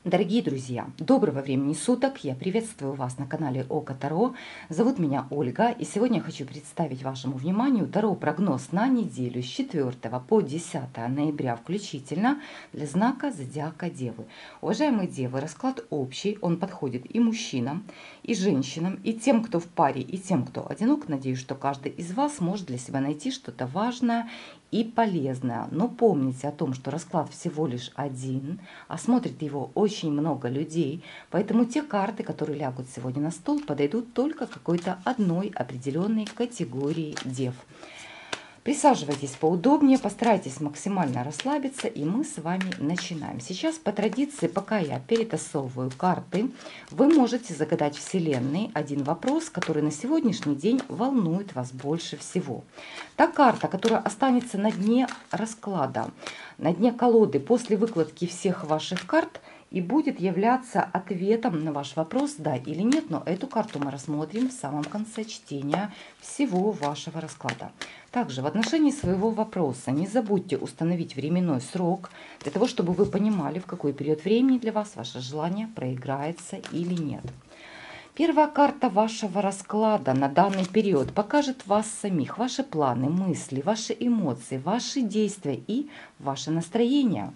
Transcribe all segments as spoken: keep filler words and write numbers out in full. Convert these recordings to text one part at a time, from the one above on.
Дорогие друзья, доброго времени суток! Я приветствую вас на канале Око Таро. Зовут меня Ольга, и сегодня я хочу представить вашему вниманию Таро-прогноз на неделю с четвёртого по десятое ноября включительно для знака Зодиака Девы. Уважаемые Девы, расклад общий, он подходит и мужчинам, и женщинам, и тем, кто в паре, и тем, кто одинок. Надеюсь, что каждый из вас может для себя найти что-то важное и полезное. Но помните о том, что расклад всего лишь один, а смотрит его очень много людей, поэтому те карты, которые лягут сегодня на стол, подойдут только какой-то одной определенной категории дев. Присаживайтесь поудобнее, постарайтесь максимально расслабиться, и мы с вами начинаем. Сейчас по традиции, пока я перетасовываю карты, вы можете загадать Вселенной один вопрос, который на сегодняшний день волнует вас больше всего. Та карта, которая останется на дне расклада, на дне колоды после выкладки всех ваших карт, и будет являться ответом на ваш вопрос, да или нет, но эту карту мы рассмотрим в самом конце чтения всего вашего расклада. Также в отношении своего вопроса не забудьте установить временной срок, для того, чтобы вы понимали, в какой период времени для вас ваше желание проиграется или нет. Первая карта вашего расклада на данный период покажет вас самих, ваши планы, мысли, ваши эмоции, ваши действия и ваше настроение.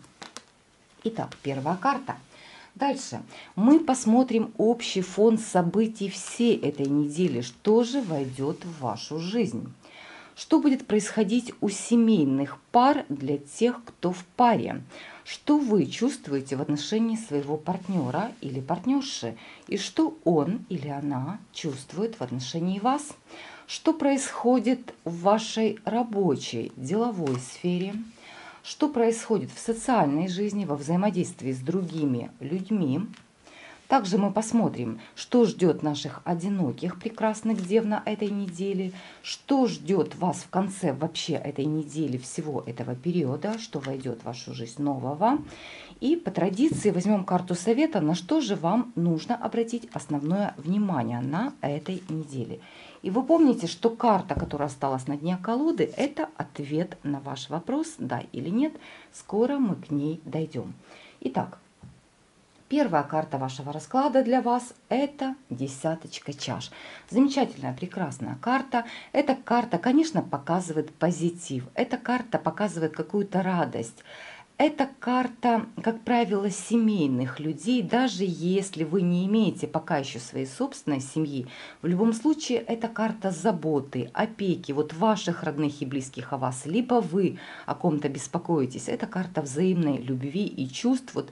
Итак, первая карта. Дальше мы посмотрим общий фон событий всей этой недели, что же войдет в вашу жизнь. Что будет происходить у семейных пар для тех, кто в паре? Что вы чувствуете в отношении своего партнера или партнерши? И что он или она чувствует в отношении вас? Что происходит в вашей рабочей, деловой сфере? Что происходит в социальной жизни, во взаимодействии с другими людьми? Также мы посмотрим, что ждет наших одиноких прекрасных дев на этой неделе, что ждет вас в конце вообще этой недели, всего этого периода, что войдет в вашу жизнь нового. И по традиции возьмем карту совета, на что же вам нужно обратить основное внимание на этой неделе. И вы помните, что карта, которая осталась на дне колоды, это ответ на ваш вопрос, да или нет. Скоро мы к ней дойдем. Итак, первая карта вашего расклада для вас – это десяточка чаш. Замечательная, прекрасная карта. Эта карта, конечно, показывает позитив. Эта карта показывает какую-то радость. Это карта, как правило, семейных людей, даже если вы не имеете пока еще своей собственной семьи. В любом случае, это карта заботы, опеки, вот ваших родных и близких о вас, либо вы о ком-то беспокоитесь. Это карта взаимной любви и чувств вот,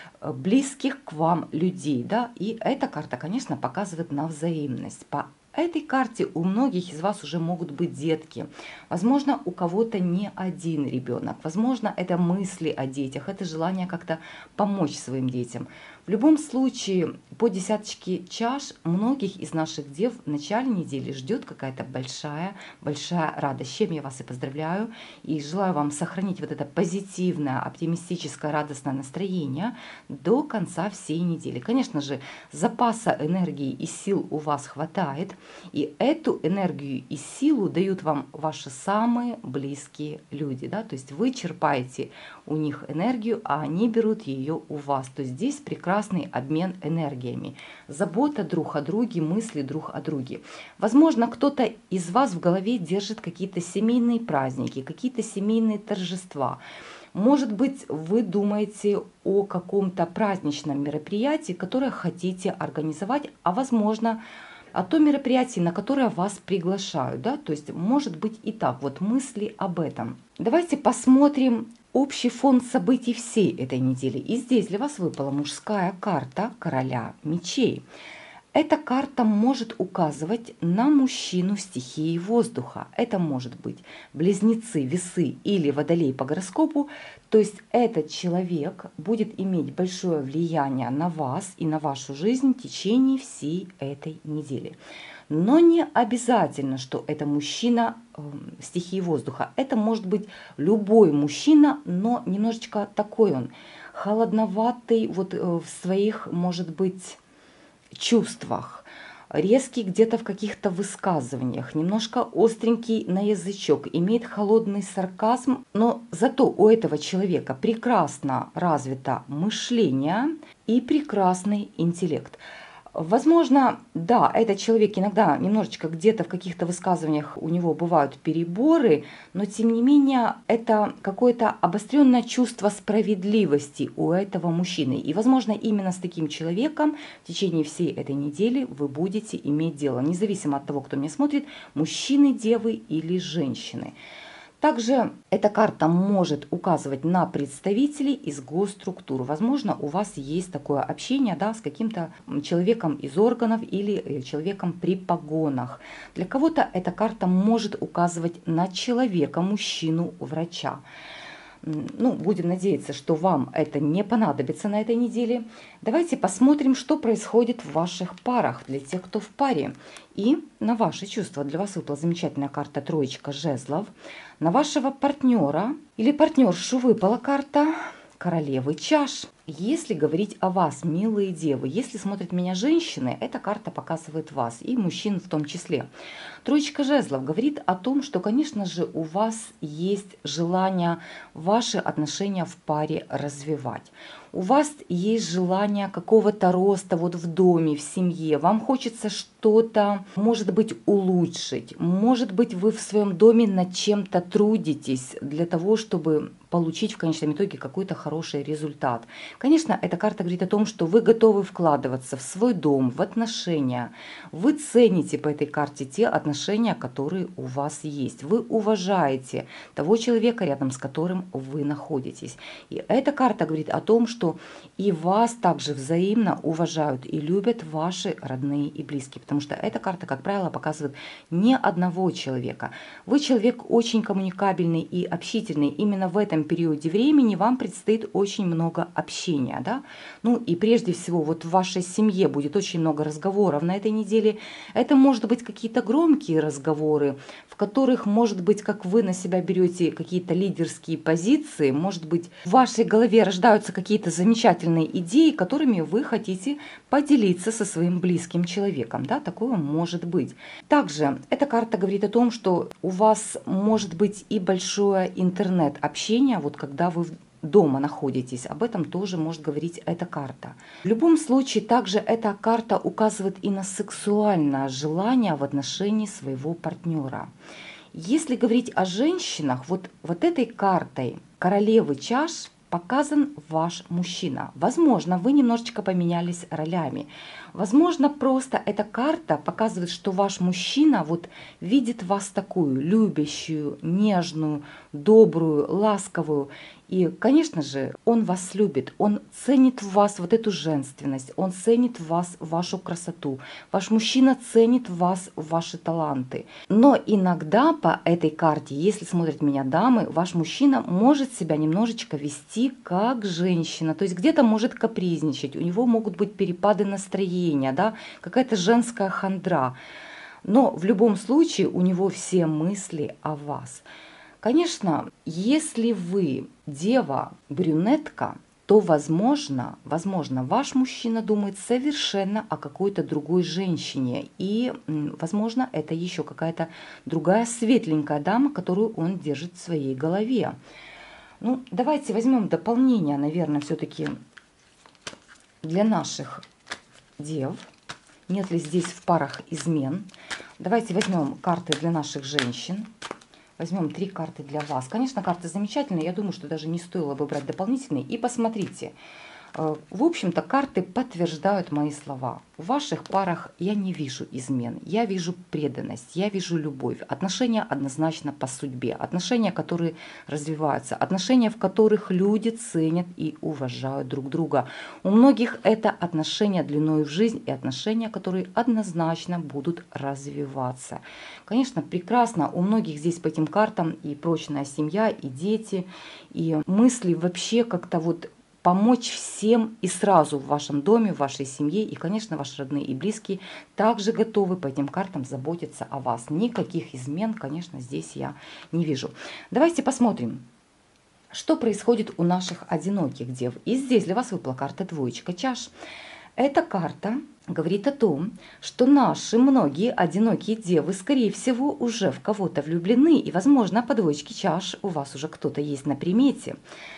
близких к вам людей, да, и эта карта, конечно, показывает на взаимность. По этой карте у многих из вас уже могут быть детки. Возможно, у кого-то не один ребенок. Возможно, это мысли о детях, это желание как-то помочь своим детям. В любом случае, по десяточке чаш многих из наших дев в начале недели ждет какая-то большая, большая радость. С чем я вас и поздравляю. И желаю вам сохранить вот это позитивное, оптимистическое, радостное настроение до конца всей недели. Конечно же, запаса энергии и сил у вас хватает. И эту энергию и силу дают вам ваши самые близкие люди. Да? То есть вы черпаете у них энергию, а они берут ее у вас. То есть здесь прекрасный обмен энергиями. Забота друг о друге, мысли друг о друге. Возможно, кто-то из вас в голове держит какие-то семейные праздники, какие-то семейные торжества. Может быть, вы думаете о каком-то праздничном мероприятии, которое хотите организовать, а возможно, о том мероприятии, на которое вас приглашают. Да? То есть, может быть и так, вот мысли об этом. Давайте посмотрим общий фон событий всей этой недели. И здесь для вас выпала мужская карта короля мечей. Эта карта может указывать на мужчину стихии воздуха. Это может быть близнецы, весы или водолей по гороскопу. То есть этот человек будет иметь большое влияние на вас и на вашу жизнь в течение всей этой недели. Но не обязательно, что это мужчина э, стихии воздуха. Это может быть любой мужчина, но немножечко такой он холодноватый вот, э, в своих, может быть, чувствах. резкий где-то в каких-то высказываниях, немножко остренький на язычок, имеет холодный сарказм, но зато у этого человека прекрасно развито мышление и прекрасный интеллект. Возможно, да, этот человек иногда немножечко где-то в каких-то высказываниях у него бывают переборы, но тем не менее это какое-то обостренное чувство справедливости у этого мужчины. И, возможно, именно с таким человеком в течение всей этой недели вы будете иметь дело, независимо от того, кто меня смотрит, мужчины, девы или женщины. Также эта карта может указывать на представителей из госструктур. Возможно, у вас есть такое общение, да, с каким-то человеком из органов или человеком при погонах. Для кого-то эта карта может указывать на человека, мужчину, врача. Ну, будем надеяться, что вам это не понадобится на этой неделе. Давайте посмотрим, что происходит в ваших парах для тех, кто в паре. И на ваши чувства. Для вас выпала замечательная карта «Троечка жезлов». На вашего партнера или партнершу выпала карта «Королевы чаш». Если говорить о вас, милые девы, если смотрят меня женщины, эта карта показывает вас, и мужчин в том числе. Троечка жезлов говорит о том, что, конечно же, у вас есть желание ваши отношения в паре развивать. У вас есть желание какого-то роста вот в доме, в семье. Вам хочется что-то, может быть, улучшить. Может быть, вы в своем доме над чем-то трудитесь для того, чтобы получить в конечном итоге какой-то хороший результат. Конечно, эта карта говорит о том, что вы готовы вкладываться в свой дом, в отношения. Вы цените по этой карте те отношения, которые у вас есть. Вы уважаете того человека, рядом с которым вы находитесь. И эта карта говорит о том, что и вас также взаимно уважают и любят ваши родные и близкие. Потому что эта карта, как правило, показывает не одного человека. Вы человек очень коммуникабельный и общительный. Именно в этом периоде времени вам предстоит очень много общения. Да? Ну и прежде всего вот в вашей семье будет очень много разговоров на этой неделе. Это может быть какие-то громкие разговоры, в которых, может быть, как вы на себя берете какие-то лидерские позиции, может быть, в вашей голове рождаются какие-то замечательные идеи, которыми вы хотите поделиться со своим близким человеком. Да? Такое может быть. Также эта карта говорит о том, что у вас может быть и большое интернет-общение, вот когда вы дома находитесь. Об этом тоже может говорить эта карта. В любом случае, также эта карта указывает и на сексуальное желание в отношении своего партнера. Если говорить о женщинах, вот, вот этой картой королевы чаш показан ваш мужчина. Возможно, вы немножечко поменялись ролями. Возможно, просто эта карта показывает, что ваш мужчина вот видит вас такую любящую, нежную, добрую, ласковую. И, конечно же, он вас любит, он ценит в вас вот эту женственность, он ценит в вас вашу красоту. Ваш мужчина ценит в вас ваши таланты. Но иногда по этой карте, если смотрят меня дамы, ваш мужчина может себя немножечко вести как женщина. То есть где-то может капризничать, у него могут быть перепады настроения, да, какая-то женская хандра. Но в любом случае у него все мысли о вас. Конечно, если вы дева-брюнетка, то, возможно, возможно, ваш мужчина думает совершенно о какой-то другой женщине. И, возможно, это еще какая-то другая светленькая дама, которую он держит в своей голове. Ну, давайте возьмем дополнение, наверное, все-таки для наших дев. Нет ли здесь в парах измен? Давайте возьмем карты для наших женщин. Возьмем три карты для вас. Конечно, карты замечательные. Я думаю, что даже не стоило бы брать дополнительные. И посмотрите. В общем-то, карты подтверждают мои слова. В ваших парах я не вижу измен. Я вижу преданность, я вижу любовь. Отношения однозначно по судьбе. Отношения, которые развиваются. Отношения, в которых люди ценят и уважают друг друга. У многих это отношения длиной в жизнь и отношения, которые однозначно будут развиваться. Конечно, прекрасно. У многих здесь по этим картам и прочная семья, и дети, и мысли вообще как-то вот помочь всем и сразу в вашем доме, в вашей семье. И, конечно, ваши родные и близкие также готовы по этим картам заботиться о вас. Никаких измен, конечно, здесь я не вижу. Давайте посмотрим, что происходит у наших одиноких дев. И здесь для вас выпала карта двоечка чаш. Эта карта говорит о том, что наши многие одинокие девы, скорее всего, уже в кого-то влюблены, и, возможно, по двоечке чаш у вас уже кто-то есть на примете.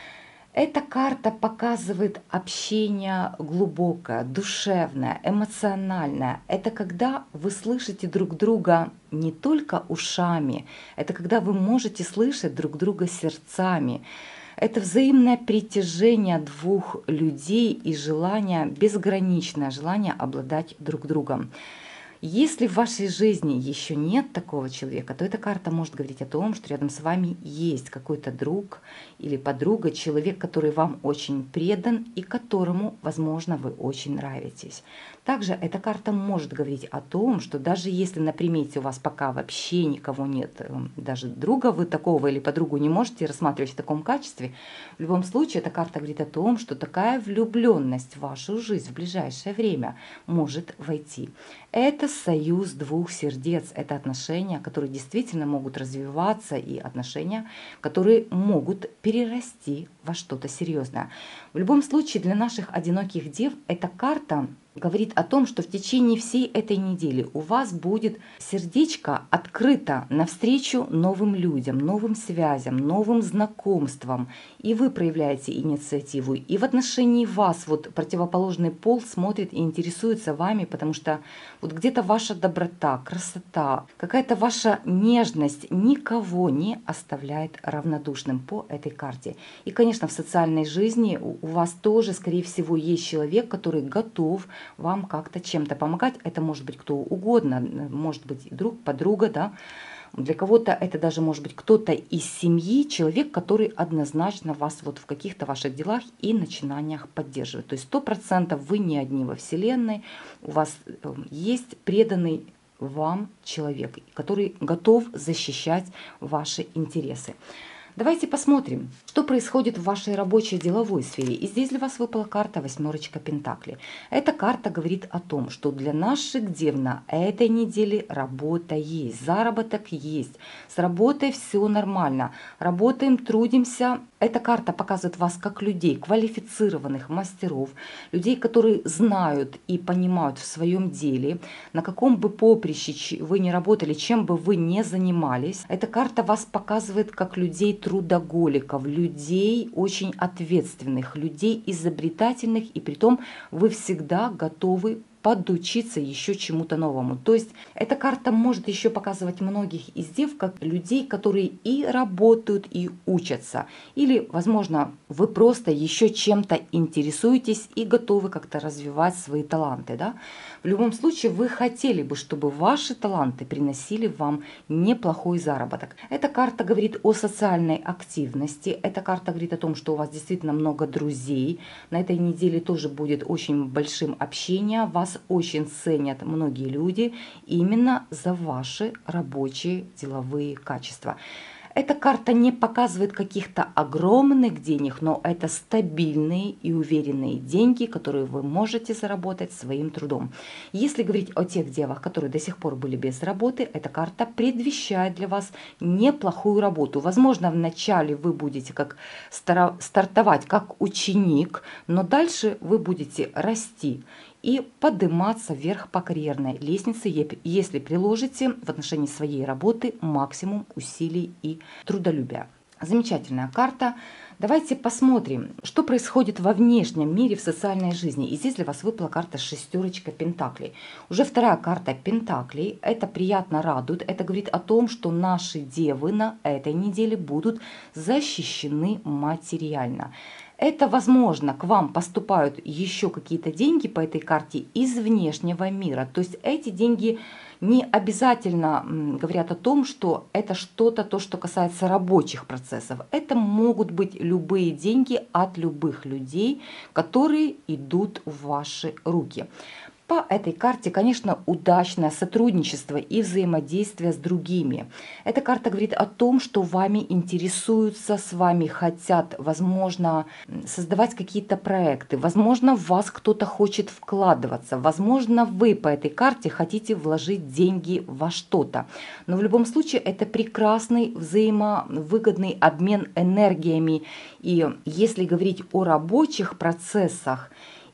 Эта карта показывает общение глубокое, душевное, эмоциональное. Это когда вы слышите друг друга не только ушами, это когда вы можете слышать друг друга сердцами. Это взаимное притяжение двух людей и желание, безграничное желание обладать друг другом. Если в вашей жизни еще нет такого человека, то эта карта может говорить о том, что рядом с вами есть какой-то друг или подруга, человек, который вам очень предан и которому, возможно, вы очень нравитесь. Также эта карта может говорить о том, что даже если на примете у вас пока вообще никого нет, даже друга вы такого или подругу не можете рассматривать в таком качестве, в любом случае эта карта говорит о том, что такая влюбленность в вашу жизнь в ближайшее время может войти. Это союз двух сердец, это отношения, которые действительно могут развиваться, и отношения, которые могут перерасти во что-то серьезное. В любом случае для наших одиноких дев эта карта говорит о том, что в течение всей этой недели у вас будет сердечко открыто навстречу новым людям, новым связям, новым знакомствам. И вы проявляете инициативу. И в отношении вас вот противоположный пол смотрит и интересуется вами, потому что вот где-то ваша доброта, красота, какая-то ваша нежность никого не оставляет равнодушным по этой карте. И, конечно, в социальной жизни у вас тоже, скорее всего, есть человек, который готов вам как-то чем-то помогать. Это может быть кто угодно, может быть друг, подруга, да. Для кого-то это даже может быть кто-то из семьи, человек, который однозначно вас вот в каких-то ваших делах и начинаниях поддерживает. То есть сто процентов вы не одни во Вселенной, у вас есть преданный вам человек, который готов защищать ваши интересы. Давайте посмотрим, что происходит в вашей рабочей деловой сфере. И здесь для вас выпала карта восьмерочка Пентаклей. Эта карта говорит о том, что для наших дев на этой неделе работа есть, заработок есть. С работой все нормально. Работаем, трудимся. Эта карта показывает вас как людей, квалифицированных мастеров, людей, которые знают и понимают в своем деле, на каком бы поприще вы ни работали, чем бы вы ни занимались. Эта карта вас показывает как людей трудоголиков, людей очень ответственных, людей изобретательных, и притом вы всегда готовы подучиться еще чему-то новому. То есть эта карта может еще показывать многих из дев как людей, которые и работают, и учатся. Или, возможно, вы просто еще чем-то интересуетесь и готовы как-то развивать свои таланты. Да? В любом случае, вы хотели бы, чтобы ваши таланты приносили вам неплохой заработок. Эта карта говорит о социальной активности. Эта карта говорит о том, что у вас действительно много друзей. На этой неделе тоже будет очень большим общение. Вас очень ценят многие люди именно за ваши рабочие деловые качества. Эта карта не показывает каких-то огромных денег, но это стабильные и уверенные деньги, которые вы можете заработать своим трудом. Если говорить о тех девах, которые до сих пор были без работы, эта карта предвещает для вас неплохую работу. Возможно, вначале вы будете как стартовать как ученик, но дальше вы будете расти и подниматься вверх по карьерной лестнице, если приложите в отношении своей работы максимум усилий и трудолюбия. Замечательная карта. Давайте посмотрим, что происходит во внешнем мире, в социальной жизни. И здесь для вас выпала карта шестерочка Пентаклей. Уже вторая карта Пентаклей. Это приятно радует. Это говорит о том, что наши девы на этой неделе будут защищены материально. Это, возможно, к вам поступают еще какие-то деньги по этой карте из внешнего мира. То есть эти деньги не обязательно говорят о том, что это что-то, то, что касается рабочих процессов. Это могут быть любые деньги от любых людей, которые идут в ваши руки. По этой карте, конечно, удачное сотрудничество и взаимодействие с другими. Эта карта говорит о том, что вами интересуются, с вами хотят, возможно, создавать какие-то проекты. Возможно, в вас кто-то хочет вкладываться. Возможно, вы по этой карте хотите вложить деньги во что-то. Но в любом случае это прекрасный взаимовыгодный обмен энергиями. И если говорить о рабочих процессах,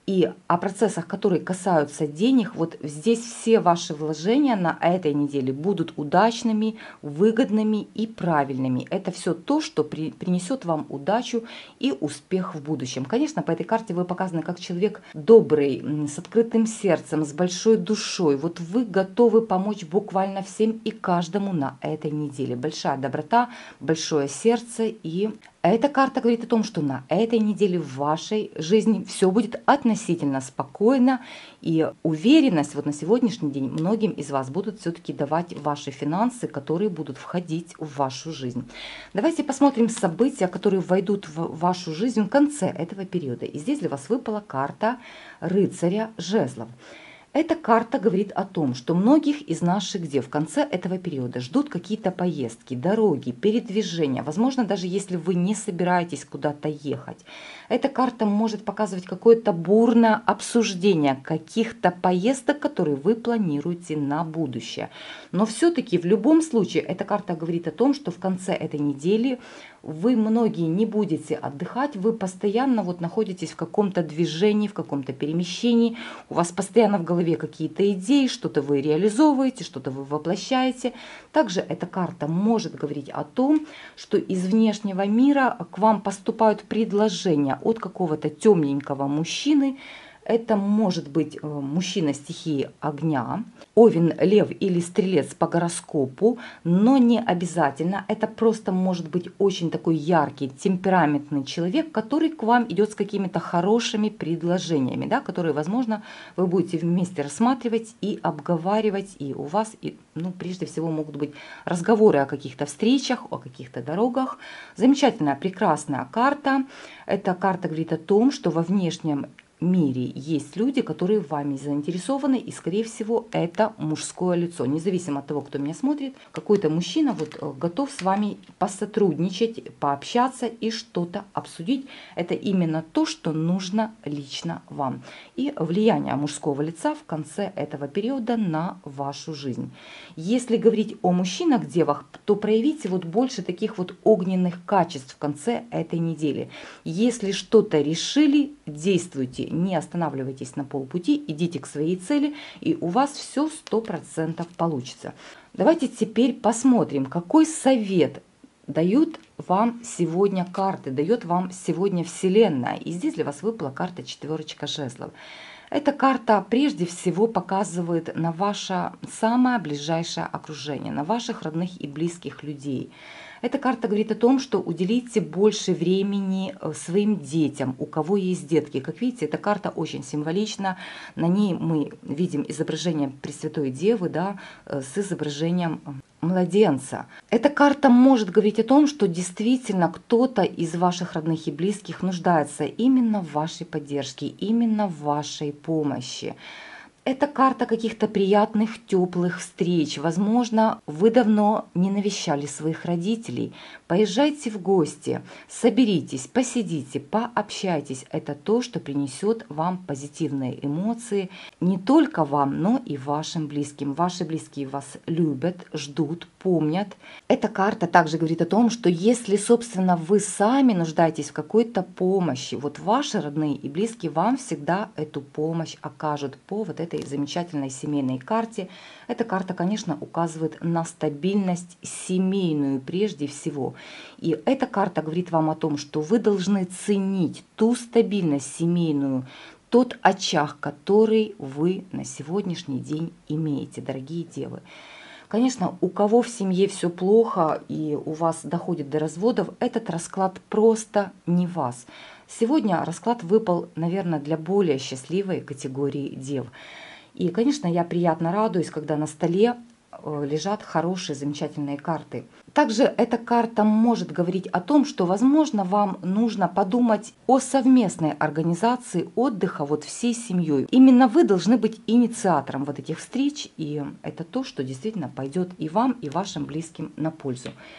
и о процессах, которые касаются денег, вот здесь все ваши вложения на этой неделе будут удачными, выгодными и правильными. Это все то, что при, принесет вам удачу и успех в будущем. Конечно, по этой карте вы показаны как человек добрый, с открытым сердцем, с большой душой. Вот вы готовы помочь буквально всем и каждому на этой неделе. Большая доброта, большое сердце, и эта карта говорит о том, что на этой неделе в вашей жизни все будет относительно спокойно, и уверенность вот на сегодняшний день многим из вас будут все-таки давать ваши финансы, которые будут входить в вашу жизнь. Давайте посмотрим события, которые войдут в вашу жизнь в конце этого периода. И здесь для вас выпала карта рыцаря жезлов. Эта карта говорит о том, что многих из наших дев в конце этого периода ждут какие-то поездки, дороги, передвижения. Возможно, даже если вы не собираетесь куда-то ехать. Эта карта может показывать какое-то бурное обсуждение каких-то поездок, которые вы планируете на будущее. Но все-таки в любом случае эта карта говорит о том, что в конце этой недели вы многие не будете отдыхать, вы постоянно вот находитесь в каком-то движении, в каком-то перемещении, у вас постоянно в голове какие-то идеи, что-то вы реализовываете, что-то вы воплощаете. Также эта карта может говорить о том, что из внешнего мира к вам поступают предложения от какого-то темненького мужчины. Это может быть мужчина стихии огня, овен, лев или стрелец по гороскопу, но не обязательно. Это просто может быть очень такой яркий, темпераментный человек, который к вам идет с какими-то хорошими предложениями, да, которые, возможно, вы будете вместе рассматривать и обговаривать. И у вас, и, ну, прежде всего, могут быть разговоры о каких-то встречах, о каких-то дорогах. Замечательная, прекрасная карта. Эта карта говорит о том, что во внешнем мире есть люди, которые вами заинтересованы, и, скорее всего, это мужское лицо. Независимо от того, кто меня смотрит, какой-то мужчина вот готов с вами посотрудничать, пообщаться и что-то обсудить. Это именно то, что нужно лично вам. И влияние мужского лица в конце этого периода на вашу жизнь. Если говорить о мужчинах, девах, то проявите вот больше таких вот огненных качеств в конце этой недели. Если что-то решили, действуйте. Не останавливайтесь на полпути, идите к своей цели, и у вас все сто процентов получится. Давайте теперь посмотрим, какой совет дают вам сегодня карты, дает вам сегодня Вселенная. И здесь для вас выпала карта четверочка жезлов. Эта карта прежде всего показывает на ваше самое ближайшее окружение, на ваших родных и близких людей. Эта карта говорит о том, что уделите больше времени своим детям, у кого есть детки. Как видите, эта карта очень символична. На ней мы видим изображение Пресвятой Девы, да, с изображением младенца. Эта карта может говорить о том, что действительно кто-то из ваших родных и близких нуждается именно в вашей поддержке, именно в вашей помощи. Это карта каких-то приятных, теплых встреч. Возможно, вы давно не навещали своих родителей. Поезжайте в гости, соберитесь, посидите, пообщайтесь. Это то, что принесет вам позитивные эмоции не только вам, но и вашим близким. Ваши близкие вас любят, ждут, помнят. Эта карта также говорит о том, что если, собственно, вы сами нуждаетесь в какой-то помощи, вот ваши родные и близкие вам всегда эту помощь окажут по вот этой замечательной семейной карте. Эта карта, конечно, указывает на стабильность семейную прежде всего. И эта карта говорит вам о том, что вы должны ценить ту стабильность семейную, тот очаг, который вы на сегодняшний день имеете, дорогие девы. Конечно, у кого в семье все плохо и у вас доходит до разводов, этот расклад просто не вас. Сегодня расклад выпал, наверное, для более счастливой категории дев. И, конечно, я приятно радуюсь, когда на столе лежат хорошие, замечательные карты. Также эта карта может говорить о том, что, возможно, вам нужно подумать о совместной организации отдыха вот всей семьей. Именно вы должны быть инициатором вот этих встреч, и это то, что действительно пойдет и вам, и вашим близким на пользу.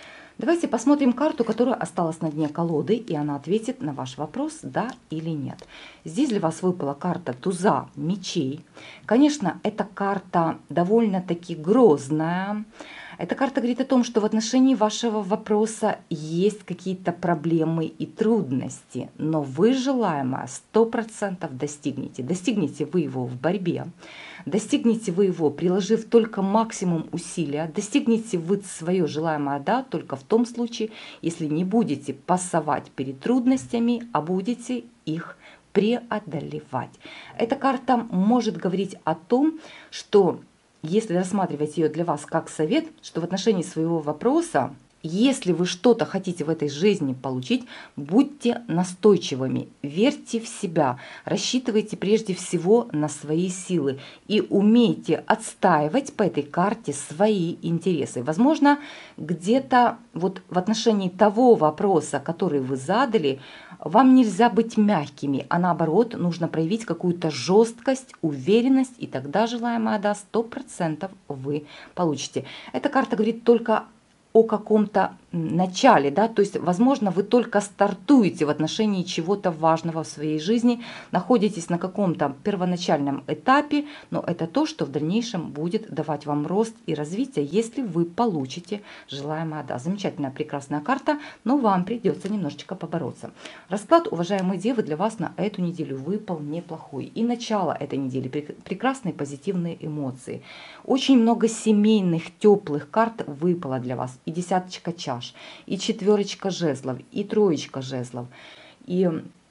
Давайте посмотрим карту, которая осталась на дне колоды, и она ответит на ваш вопрос, да или нет. Здесь для вас выпала карта туза мечей. Конечно, эта карта довольно-таки грозная. Эта карта говорит о том, что в отношении вашего вопроса есть какие-то проблемы и трудности, но вы желаемое сто процентов достигнете. Достигнете вы его в борьбе, достигнете вы его, приложив только максимум усилия, достигнете вы свое желаемое «да» только в том случае, если не будете пасовать перед трудностями, а будете их преодолевать. Эта карта может говорить о том, что если рассматривать ее для вас как совет, что в отношении своего вопроса, если вы что-то хотите в этой жизни получить, будьте настойчивыми, верьте в себя, рассчитывайте прежде всего на свои силы и умейте отстаивать по этой карте свои интересы. Возможно, где-то вот в отношении того вопроса, который вы задали, вам нельзя быть мягкими, а наоборот нужно проявить какую-то жесткость, уверенность, и тогда желаемое «да» сто процентов вы получите. Эта карта говорит только о каком-то начале, да, то есть, возможно, вы только стартуете в отношении чего-то важного в своей жизни, находитесь на каком-то первоначальном этапе, но это то, что в дальнейшем будет давать вам рост и развитие, если вы получите желаемое «да». Замечательная, прекрасная карта, но вам придется немножечко побороться. Расклад, уважаемые девы, для вас на эту неделю выпал неплохой. И начало этой недели, прекрасные позитивные эмоции. Очень много семейных, теплых карт выпало для вас. И десяточка чаш, и четверочка жезлов, и троечка жезлов. И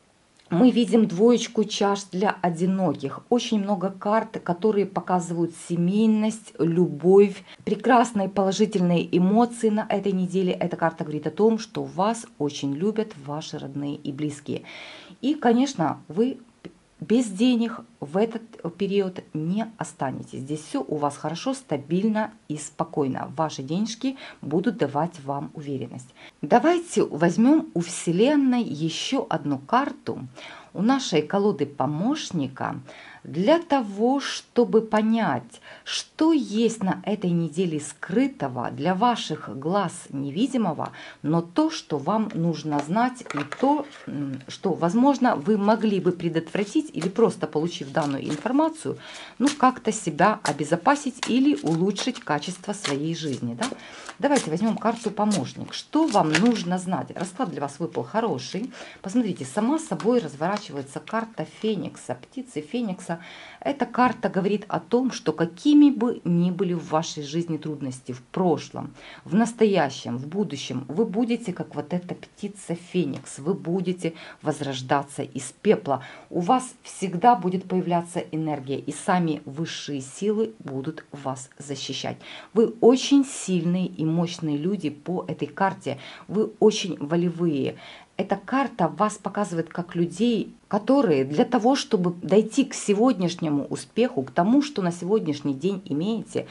мы видим двоечку чаш для одиноких. Очень много карт, которые показывают семейность, любовь, прекрасные положительные эмоции на этой неделе. Эта карта говорит о том, что вас очень любят ваши родные и близкие. И, конечно, вы без денег в этот период не останетесь. Здесь все у вас хорошо, стабильно и спокойно. Ваши денежки будут давать вам уверенность. Давайте возьмем у Вселенной еще одну карту у нашей колоды помощника для того, чтобы понять, что есть на этой неделе скрытого, для ваших глаз невидимого, но то, что вам нужно знать, и то, что, возможно, вы могли бы предотвратить или просто получив данную информацию, ну, как-то себя обезопасить или улучшить качество своей жизни. Да? Давайте возьмем карту помощник. Что вам нужно знать? Расклад для вас выпал хороший. Посмотрите, сама собой разворачивается карта Феникса, птицы Феникса. Эта карта говорит о том, что какими бы ни были в вашей жизни трудности в прошлом, в настоящем, в будущем, вы будете как вот эта птица Феникс, вы будете возрождаться из пепла. У вас всегда будет появляться энергия, и сами высшие силы будут вас защищать. Вы очень сильные и мощные люди по этой карте, вы очень волевые. Эта карта вас показывает как людей, которые для того, чтобы дойти к сегодняшнему успеху, к тому, что на сегодняшний день имеете,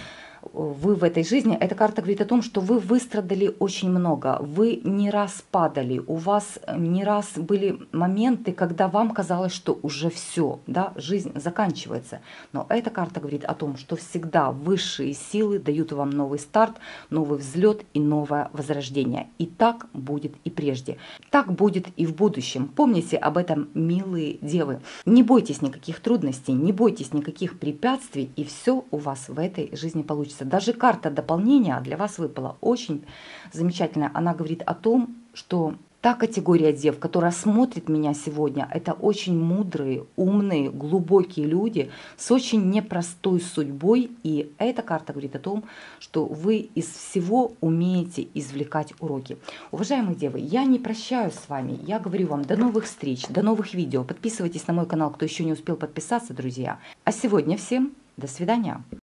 вы в этой жизни, эта карта говорит о том, что вы выстрадали очень много, вы не раз падали, у вас не раз были моменты, когда вам казалось, что уже все, да, жизнь заканчивается. Но эта карта говорит о том, что всегда высшие силы дают вам новый старт, новый взлет и новое возрождение. И так будет и прежде. Так будет и в будущем. Помните об этом, милые девы. Не бойтесь никаких трудностей, не бойтесь никаких препятствий, и все у вас в этой жизни получится. Даже карта дополнения для вас выпала очень замечательная. Она говорит о том, что та категория дев, которая смотрит меня сегодня, это очень мудрые, умные, глубокие люди с очень непростой судьбой. И эта карта говорит о том, что вы из всего умеете извлекать уроки. Уважаемые девы, я не прощаюсь с вами. Я говорю вам до новых встреч, до новых видео. Подписывайтесь на мой канал, кто еще не успел подписаться, друзья. А сегодня всем до свидания.